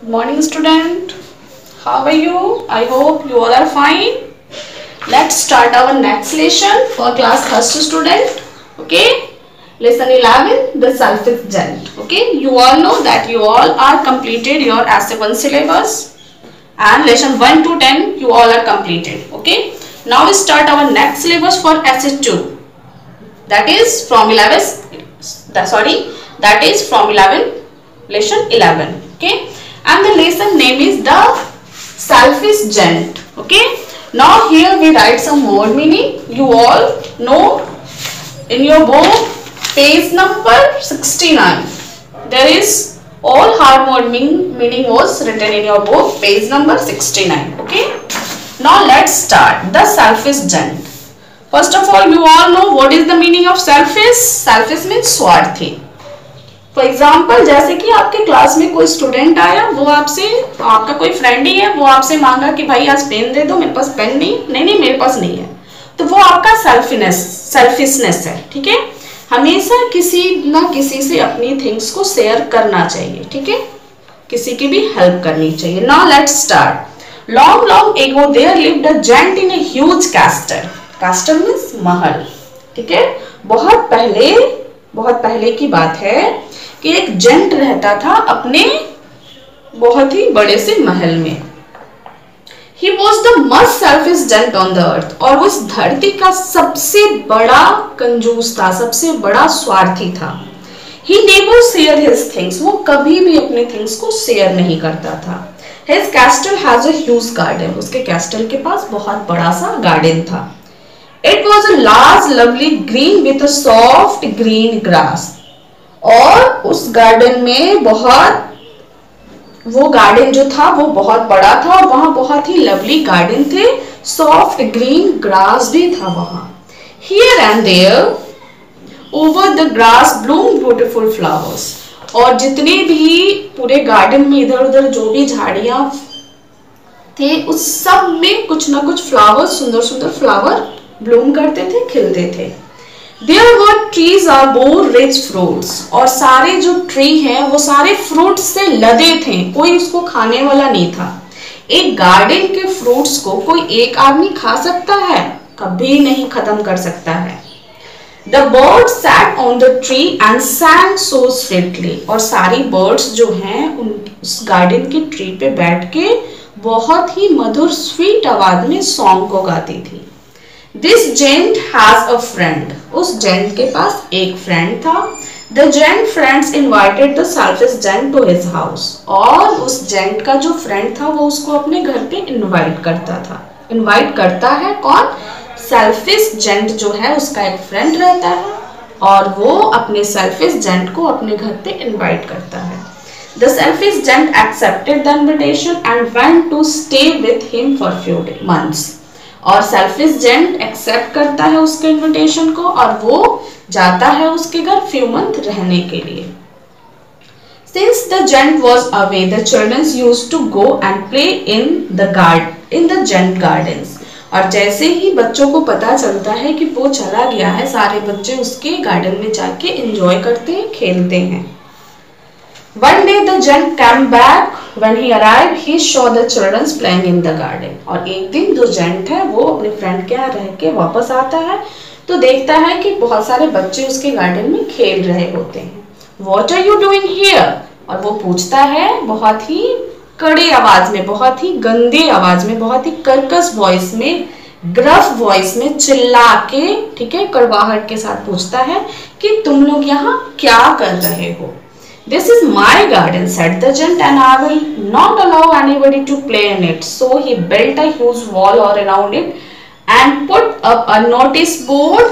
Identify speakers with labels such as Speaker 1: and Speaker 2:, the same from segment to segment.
Speaker 1: Good morning, student. How are you? I hope you all are fine. Let's start our next lesson for class first student. Okay. Lesson 11, the self-gent. Okay. You all know that you all are completed your essay 1 syllabus and lesson 1 to 10 you all are completed. Okay. Now we start our next syllabus for essay 2. That is from 11. That is from 11. Lesson 11. Okay. And the lesson name is the selfish gent. Okay. Now here we write some word meaning. You all know in your book page number 69. There is all hard word meaning was written in your book page number 69. Okay. Now let's start the selfish gent. First of all, you all know what is the meaning of selfish. Selfish means स्वार्थी. For example जैसे कि आपके class में कोई student आया, वो आपसे, आपका कोई फ्रेंड ही है, वो आपसे मांगा कि भाई आज पेन दे दो, मेरे पास पेन नहीं मेरे पास नहीं है, तो वो आपका सेल्फिशनेस है. ठीक है. हमेशा किसी ना किसी से अपनी थिंग्स को शेयर करना चाहिए. ठीक है. किसी की भी हेल्प करनी चाहिए. Now let's start. Long ago there lived a giant in a huge castle. Castle means महल. ठीक है. बहुत पहले की बात है कि एक जेंट रहता था अपने बहुत ही बड़े से महल में. He was the most selfish gent on the earth. और उस धरती का सबसे बड़ा कंजूस था, सबसे बड़ा स्वार्थी था. He never shared his things. वो कभी भी अपने थिंग्स को शेयर नहीं करता था. His castle has a huge garden. उसके कैस्टल के पास बहुत बड़ा सा गार्डन था. It was a large, lovely green with a soft green grass. और उस गार्डन में वो गार्डन जो था वो बहुत बड़ा था और वहां बहुत ही लवली गार्डन थे. सॉफ्ट ग्रीन ग्रास भी था वहां. Here and there over the grass bloomed beautiful flowers. और जितने भी पूरे गार्डन में इधर उधर जो भी झाड़ियां थे उस सब में कुछ ना कुछ फ्लावर, सुंदर सुंदर फ्लावर ब्लूम करते थे, खिलते थे. There were trees are more rich fruits. और सारे जो ट्री हैं वो सारे फ्रूट्स से लदे थे, कोई उसको खाने वाला नहीं था. एक गार्डन के फ्रूट्स को कोई एक आदमी खा सकता है? कभी नहीं खत्म कर सकता है. The birds sat on the tree and sang so sweetly. और सारी बर्ड्स जो हैं उस गार्डन के ट्री पे बैठ के बहुत ही मधुर स्वीट आवाज में सॉन्ग को गाती थी. This gent has a friend. उस जेंट के पास एक फ्रेंड था. The gent friends invited the selfish gent to his house. और उस जेंट का जो फ्रेंड था वो उसको अपने घर पे इनवाइट करता है. कौन? सेल्फिश जेंट जो है उसका एक फ्रेंड रहता है और वो अपने सेल्फिश जेंट को अपने घर पे इनवाइट करता है. The selfish gent accepted the invitation and went to stay with him for few months. और सेल्फिश जेंट एक्सेप्ट करता है उसके इनविटेशन को और वो जाता है उसके घर फ्यू मंथ रहने के लिए. Since the gent was away, the children used to go and play in the gent gardens. और जैसे ही बच्चों को पता चलता है कि वो चला गया है, सारे बच्चे उसके गार्डन में जाके एंजॉय करते हैं, खेलते हैं. One day the gent came back. When he arrived, he saw the children playing in the garden. और एक दिन जो जेंट है वो अपने फ्रेंड के यहाँ रह के वापस आता है तो देखता है कि बहुत सारे बच्चे उसके गार्डन में खेल रहे होते हैं. What are you doing here? और वो पूछता है बहुत ही कड़े आवाज में, बहुत ही गंदे आवाज में, बहुत ही कर्कश वॉइस में, ग्रफ वॉइस में चिल्ला के, ठीक है, कड़वाहट के साथ पूछता है कि तुम लोग यहाँ क्या कर रहे हो. This is my garden, said the gent, and I will not allow anybody to play in it. So he built a huge wall all around it and put up a notice board.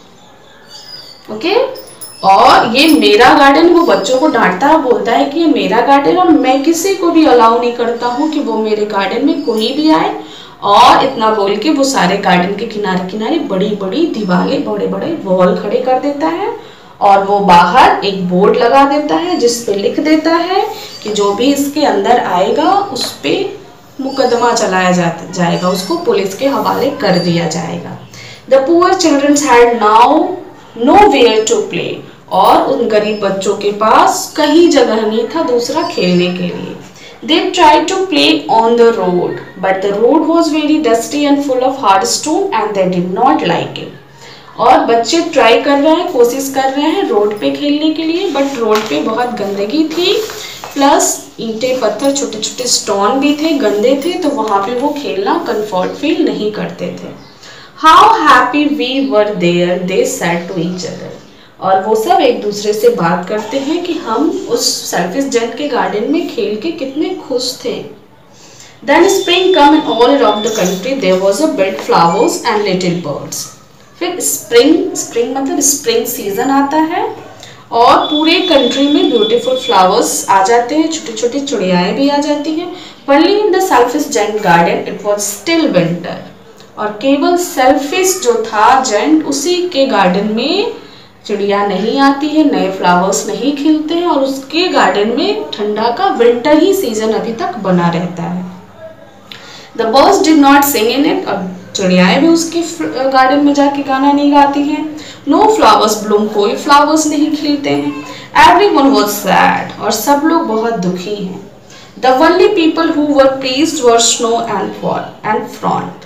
Speaker 1: Okay? और ये मेरा garden, वो बच्चों को डांटता है, बोलता है कि ये मेरा गार्डन और मैं किसी को भी अलाउ नहीं करता हूँ कि वो मेरे गार्डन में कोई भी आए. और इतना बोल के वो सारे गार्डन के किनारे किनारे बड़ी बड़ी दीवारें, बड़े बड़े वॉल खड़े कर देता है और वो बाहर एक बोर्ड लगा देता है जिस पे लिख देता है कि जो भी इसके अंदर आएगा उस पे मुकदमा चलाया जाएगा, उसको पुलिस के हवाले कर दिया जाएगा. The poor children had now nowhere to play. और उन गरीब बच्चों के पास कहीं जगह नहीं था दूसरा खेलने के लिए. They tried to play on the road, but the road was very dusty and full of hard stone and they did not like it. और बच्चे ट्राई कर रहे हैं, कोशिश कर रहे हैं रोड पे खेलने के लिए, बट रोड पे बहुत गंदगी थी, प्लस ईंटे पत्थर छोटे छोटे स्टोन भी थे, गंदे थे, तो वहाँ पे वो खेलना कंफर्ट फील नहीं करते थे. How happy we were there, they said to each other. और वो सब एक दूसरे से बात करते हैं कि हम उस सेल्फिश जेंट के गार्डन में खेल के कितने खुश थे. Then spring come and all around the country there was a bed flowers and little birds. फिर स्प्रिंग मतलब स्प्रिंग सीजन आता है और पूरे कंट्री में ब्यूटीफुल फ्लावर्स आ जाते हैं, छोटी छोटी चिड़ियाएं भी आ जाती हैं. Only in the selfish giant garden it was still winter. और केवल सेल्फिश जो था जेंट, उसी के गार्डन में चिड़िया नहीं आती है, नए फ्लावर्स नहीं खिलते हैं और उसके गार्डन में ठंडा का विंटर ही सीजन अभी तक बना रहता है. The birds did not sing in it. अब चिड़ियाएं भी उसके गार्डन में जाके गाना नहीं गाती हैं. No flowers bloom, कोई फ्लावर्स नहीं खिलते हैं. Everyone was sad, और सब लोग बहुत दुखी हैं. The only people who were pleased were Snow and Frost.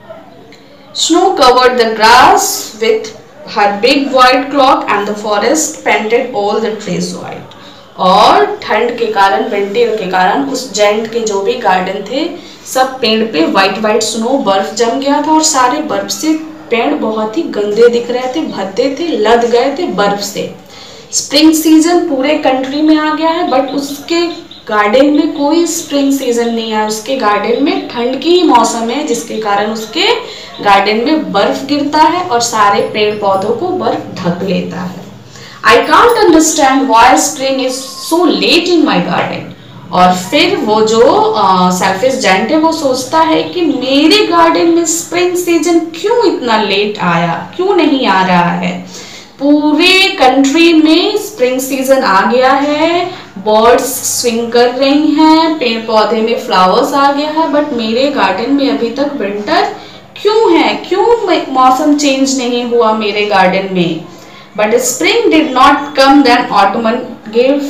Speaker 1: Snow covered the grass with her big white cloak and the forest painted all the trees white. और ठंड के कारण, विंटर के कारण उस जेंट के जो भी गार्डन थे सब पेड़ पे वाइट स्नो बर्फ जम गया था और सारे बर्फ से पेड़ बहुत ही गंदे दिख रहे थे, भद्दे थे, लद गए थे बर्फ से. स्प्रिंग सीजन पूरे कंट्री में आ गया है, बट उसके गार्डन में कोई स्प्रिंग सीजन नहीं है. उसके गार्डन में ठंड की ही मौसम है, जिसके कारण उसके गार्डन में बर्फ गिरता है और सारे पेड़ पौधों को बर्फ ढक लेता है. I can't understand why spring is so late in my garden. और फिर वो जो सेल्फिश जेंट है वो सोचता है कि मेरे गार्डन में स्प्रिंग सीजन क्यों इतना लेट आया, क्यों नहीं आ रहा है. पूरे कंट्री में स्प्रिंग सीजन आ गया है, बर्ड्स स्विंग कर रही हैं, पेड़ पौधे में फ्लावर्स आ गया है, बट मेरे गार्डन में अभी तक विंटर क्यों है, क्यों मौसम चेंज नहीं हुआ मेरे गार्डन में. But spring did not come. Then autumn gave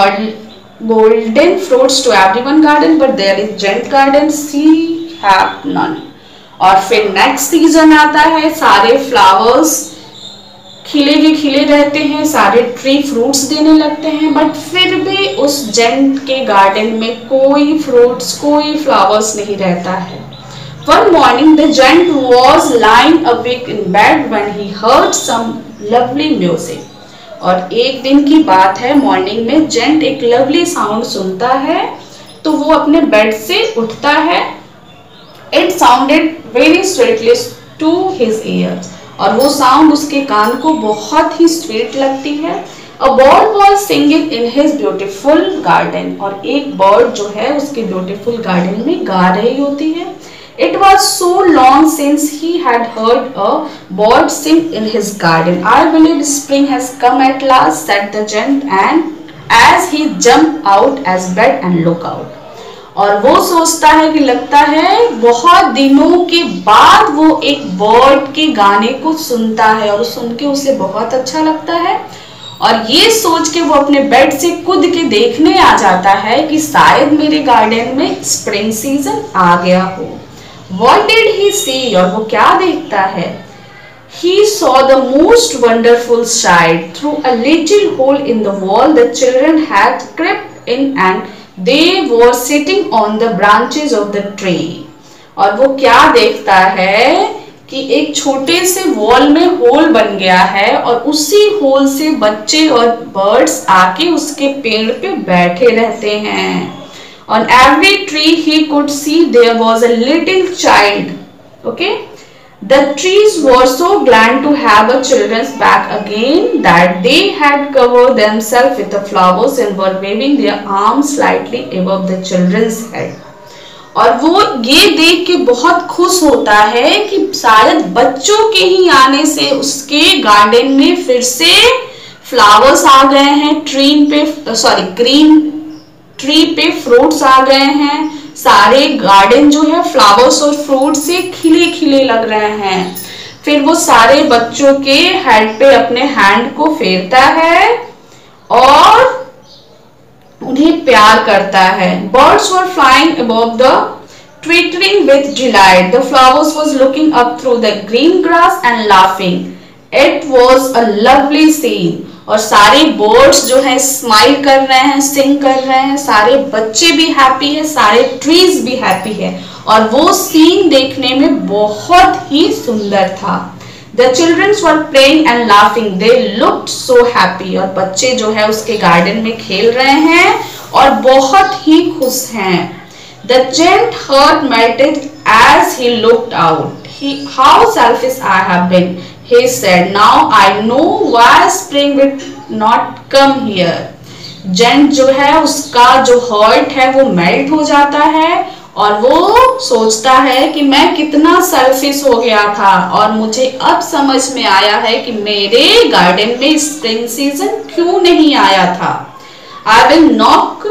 Speaker 1: golden fruits to everyone garden, but there is gent garden she have none. और फिर नेक्स्ट सीजन आता है, सारे फ्लावर्स खिले के खिले रहते हैं, सारे ट्री फ्रूट्स देने लगते हैं, बट फिर भी उस जेंट के गार्डन में कोई फ्रूट्स, कोई फ्लावर्स नहीं रहता है. One morning the giant was lying awake in bed when he heard some lovely music. और एक दिन की बात है, मॉर्निंग में जेंट एक लवली साउंड सुनता है, तो वो अपने बेड से उठता है. It sounded very sweetly to his ears. और वो साउंड उसके कान को बहुत ही स्वीट लगती है. A bird was singing in his beautiful garden. और एक बर्ड जो है उसके ब्यूटीफुल गार्डन में गा रही होती है. It was so long since he had heard a bird sing in his garden. I believe spring has come at last, said the giant, and as he jumped out as bed and looked out. और वो सोचता है कि लगता है बहुत दिनों के बाद वो एक बर्ड के गाने को सुनता है और सुन के उसे बहुत अच्छा लगता है. और ये सोच के वो अपने बेड से कूद के देखने आ जाता है कि शायद मेरे गार्डन में स्प्रिंग सीजन आ गया हो. What did he see? और वो क्या देखता है? He saw the most wonderful sight. Through a little hole in the wall, the children had crept in and they were sitting on the branches of the tree. और वो क्या देखता है कि एक छोटे से वॉल में होल बन गया है और उसी होल से बच्चे और बर्ड्स आके उसके पेड़ पे बैठे रहते हैं. On every tree he could see there was a little child. Okay, the trees were so glad to have a children's back again that they had covered themselves with the flowers and were waving their arms slightly above the children's head. और वो ये देख के बहुत खुश होता है कि शायद बच्चों के ही आने से उसके गार्डन में फिर से फ्लावर्स आ गए हैं, ग्रीन ट्री पे फ्रूट्स आ गए हैं, सारे गार्डन जो है फ्लावर्स और फ्रूट से खिले खिले लग रहे हैं. फिर वो सारे बच्चों के हेड पे अपने हैंड को फेरता है और उन्हें प्यार करता है। Birds were flying above the twittering with delight. The flowers was looking up through the green grass and laughing. It was a lovely scene. और सारे बर्ड्स जो है स्माइल कर रहे हैं, सिंग कर रहे हैं, सारे बच्चे भी हैप्पी है, सारे ट्रीज भी हैप्पी है और वो सीन देखने में बहुत ही सुंदर था। The children were playing and laughing. They looked so happy. और बच्चे जो है उसके गार्डन में खेल रहे हैं और बहुत ही खुश हैं। The giant heart melted as he looked out. How selfish I have been, he said. Now I know why spring will not come here. Giant जो है उसका जो heart है वो melt हो जाता है और वो सोचता है कि मैं कितना सेल्फिश हो गया था और मुझे अब समझ में आया है कि मेरे गार्डन में स्प्रिंग सीजन क्यों नहीं आया था। I will knock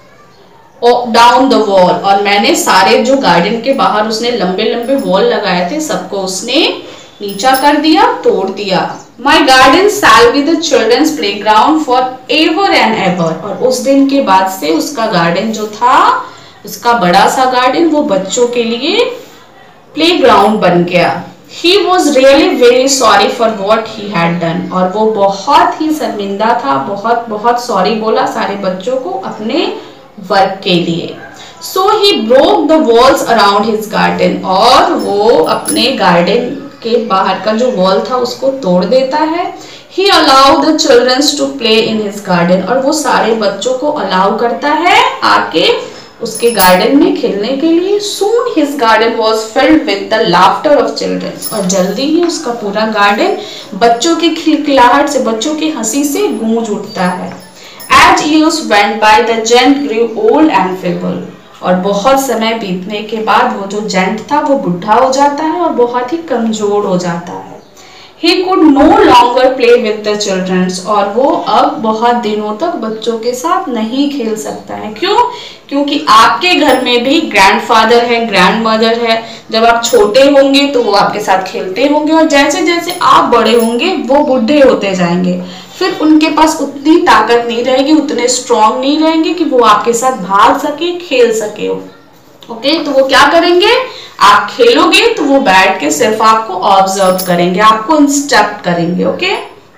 Speaker 1: down the wall. और मैंने सारे जो गार्डन के बाहर उसने लंबे लंबे वॉल लगाए थे सबको उसने नीचा कर दिया, तोड़ दिया। My garden shall be the children's playground for ever and ever. और उस दिन के बाद से उसका गार्डन जो था, उसका बड़ा सा गार्डन वो बच्चों के लिए प्लेग्राउंड बन गया। He was really very sorry for what he had done. और वो बहुत ही शर्मिंदा था, बहुत सॉरी बोला सारे बच्चों को अपने वर्क के लिए। So he broke the walls around his garden. और वो अपने गार्डन के बाहर का जो वॉल था उसको तोड़ देता है। He allowed the children to play in his garden. और वो सारे बच्चों को अलाउ करता है आके उसके गार्डन में खेलने के लिए। Soon his garden was filled with the laughter of children. और जल्दी ही उसका पूरा गार्डन बच्चों की खिलखिलाहट से, बच्चों की हंसी से गूंज उठता है। As years went by, the giant grew old and feeble. और बहुत समय बीतने के बाद वो जो जेंट था वो बुढ़ा हो जाता है और बहुत ही कमजोर हो जाता है। He could no longer play with the children. और वो अब बहुत दिनों तक बच्चों के साथ नहीं खेल सकता है। क्यों? क्योंकि आपके घर में भी ग्रैंडफादर है, ग्रैंडमदर है। जब आप छोटे होंगे तो वो आपके साथ खेलते होंगे और जैसे जैसे आप बड़े होंगे वो बूढ़े होते जाएंगे। फिर उनके पास उतनी ताकत नहीं रहेगी, उतने स्ट्रॉन्ग नहीं रहेंगे कि वो आपके साथ भाग सके, खेल सके। ओके, तो वो क्या करेंगे? आप खेलोगे तो वो बैठ के सिर्फ आपको ऑब्जर्व करेंगे, आपको इंस्ट्रक्ट करेंगे। Okay,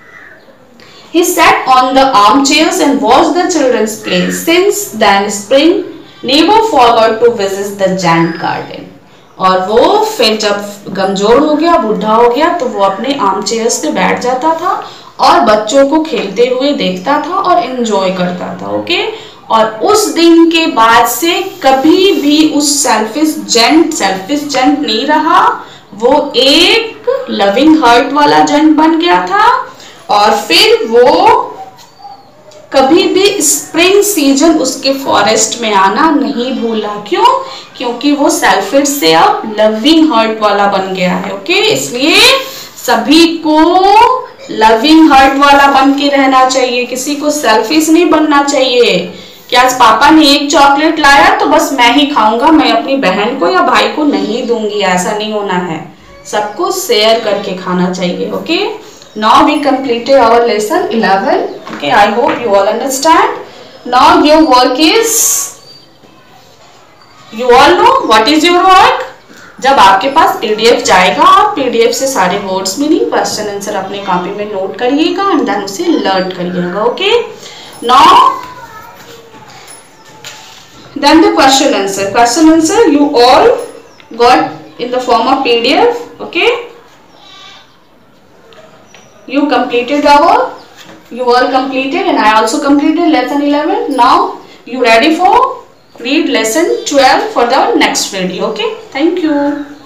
Speaker 1: He sat on the armchairs and watched the children play. Since then, Spring never forgot to visit the giant garden. और वो फिर जब कमजोर हो गया, बूढ़ा हो गया, तो वो अपने आर्मचेयर्स पे बैठ जाता था और बच्चों को खेलते हुए देखता था और एंजॉय करता था। ओके, और उस दिन के बाद से कभी भी उस सेल्फिश जेंट नहीं रहा। वो एक लविंग हार्ट वाला जेंट बन गया था और फिर वो कभी भी स्प्रिंग सीजन उसके फॉरेस्ट में आना नहीं भूला। क्यों? क्योंकि वो सेल्फिश से अब लविंग हार्ट वाला बन गया है। ओके, इसलिए सभी को लविंग हार्ट वाला बन के रहना चाहिए, किसी को सेल्फिश नहीं बनना चाहिए कि आज पापा ने एक चॉकलेट लाया तो बस मैं ही खाऊंगा, मैं अपनी बहन को या भाई को नहीं दूंगी। ऐसा नहीं होना है, सबको शेयर करके खाना चाहिए। Okay, now we completed our lesson 11. Okay, I hope you all understand. Now your work is, you all know what is your work. जब आपके पास पीडीएफ जाएगा, आप पीडीएफ से सारे वर्ड्स मीनिंग, क्वेश्चन आंसर अपने कॉपी में नोट करिएगा and then उसे लर्न करिएगा। Okay, now then the question answer you all got in the form of PDF. Okay, you all completed and I also completed lesson 11. Now you ready for read lesson 12 for the next video. Okay, thank you.